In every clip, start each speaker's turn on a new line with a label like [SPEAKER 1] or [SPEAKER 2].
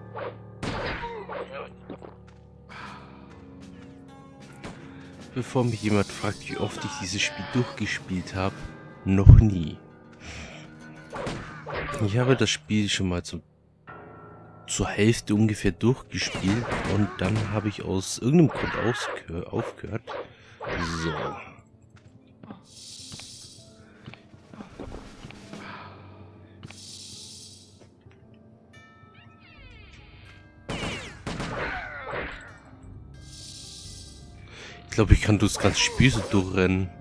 [SPEAKER 1] Bevor mich jemand fragt, wie oft ich dieses Spiel durchgespielt habe, noch nie. Ich habe das Spiel schon mal zur Hälfte ungefähr durchgespielt und dann habe ich aus irgendeinem Grund aufgehört. So. Ich glaube, ich kann das ganze Spiel so durchrennen.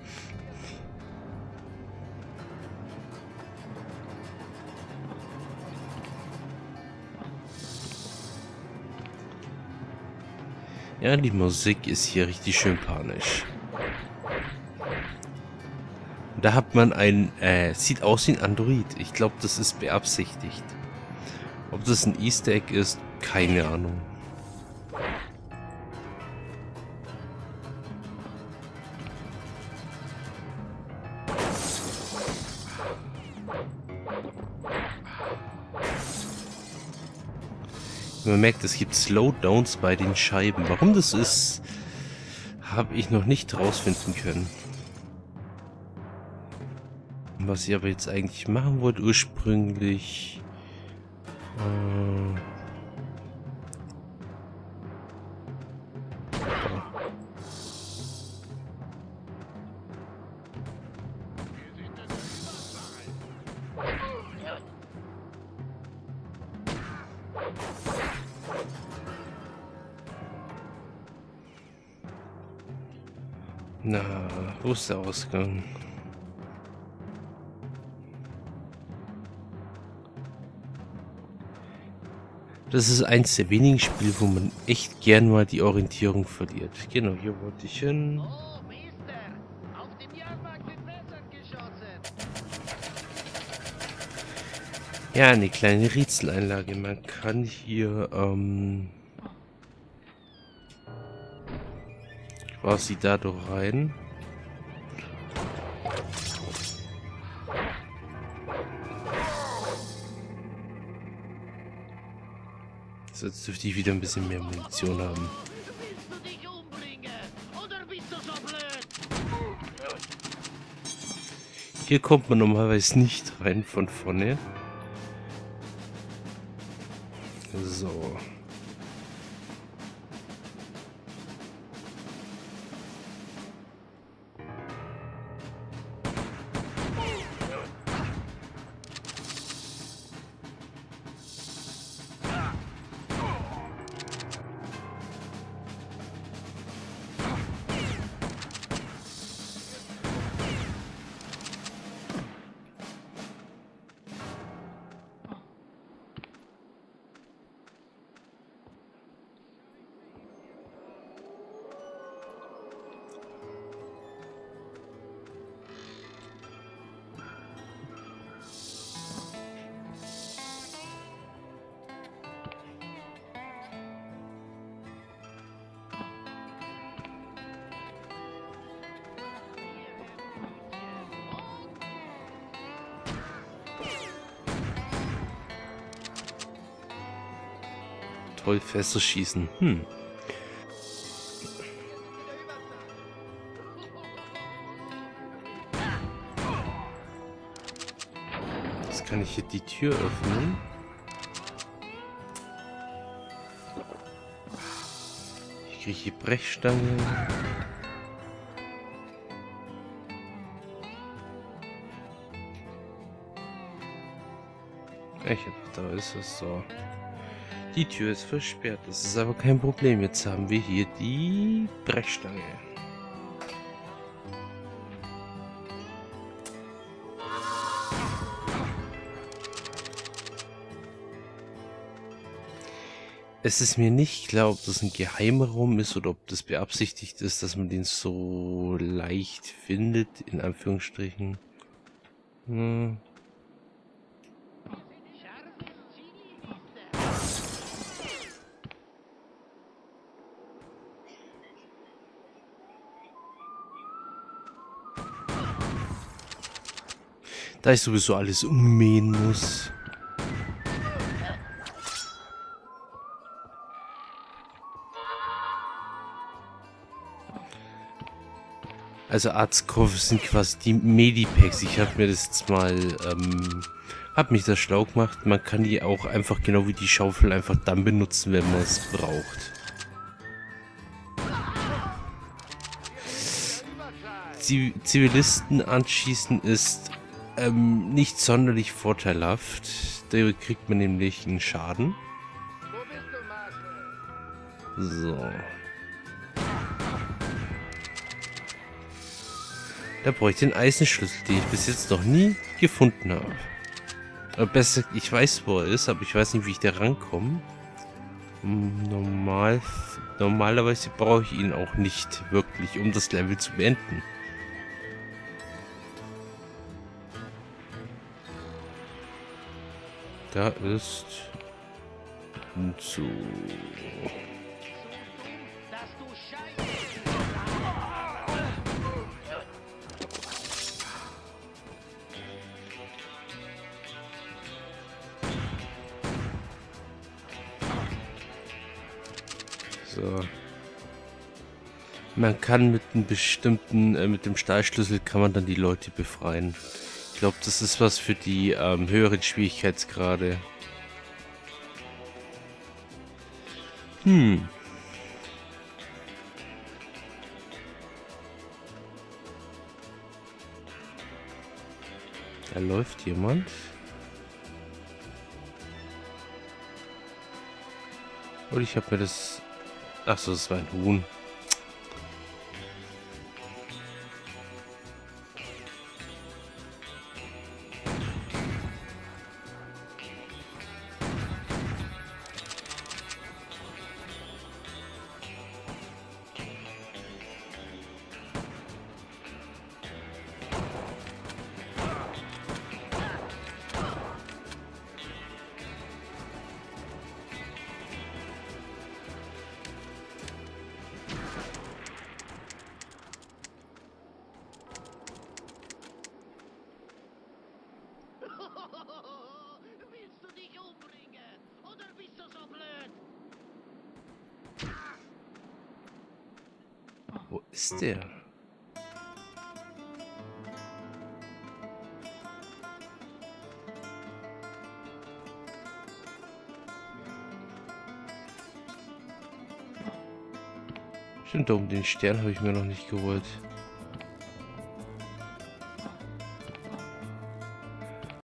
[SPEAKER 1] Ja, die Musik ist hier richtig schön panisch. Da hat man ein, sieht aus wie ein Android. Ich glaube, das ist beabsichtigt. Ob das ein Easter Egg ist, keine Ahnung. Man merkt, es gibt Slowdowns bei den Scheiben. Warum das ist, habe ich noch nicht herausfinden können. Was ich aber jetzt eigentlich machen wollte ursprünglich... Na, wo ist der Ausgang? Das ist eins der wenigen Spiele, wo man echt gern mal die Orientierung verliert. Genau, hier wollte ich hin.
[SPEAKER 2] Oh, Mister! Auf dem Jahrmarkt wird Messer geschossen!
[SPEAKER 1] Ja, eine kleine Rätseleinlage. Man kann hier, quasi da doch rein. So, jetzt dürfte ich wieder ein bisschen mehr Munition haben.
[SPEAKER 2] Willst du dich umbringen? Oder bist du so blöd?
[SPEAKER 1] Hier kommt man normalerweise nicht rein von vorne. So. Toll, Fässer schießen. Jetzt kann ich hier die Tür öffnen. Ich kriege hier Brechstange. Echt, da ist es so. Die Tür ist versperrt, das ist aber kein Problem. Jetzt haben wir hier die Brechstange. Es ist mir nicht klar, ob das ein geheimer Raum ist oder ob das beabsichtigt ist, dass man den so leicht findet, in Anführungsstrichen. Da ich sowieso alles ummähen muss. Also Arztkoffer sind quasi die Medipacks. Ich habe mir das jetzt mal, hab mich das schlau gemacht. Man kann die auch einfach genau wie die Schaufel einfach dann benutzen, wenn man es braucht. Zivilisten anschießen ist nicht sonderlich vorteilhaft. Da kriegt man nämlich einen Schaden.
[SPEAKER 2] Wo bist du, Marshall?
[SPEAKER 1] So. Da brauche ich den Eisenschlüssel, den ich bis jetzt noch nie gefunden habe. Oder besser, ich weiß, wo er ist, aber ich weiß nicht, wie ich da rankomme. Normalerweise brauche ich ihn auch nicht wirklich, um das Level zu beenden. Da ist so.
[SPEAKER 2] Dass du Scheiße.
[SPEAKER 1] So. Man kann mit einem bestimmten, mit dem Stahlschlüssel kann man dann die Leute befreien. Ich glaube, das ist was für die höheren Schwierigkeitsgrade. Da läuft jemand. Und ich habe mir das... Achso, das war ein Huhn.
[SPEAKER 2] Willst du dich umbringen? Oder bist du so blöd?
[SPEAKER 1] Wo ist der? Stimmt, da oben den Stern habe ich mir noch nicht geholt.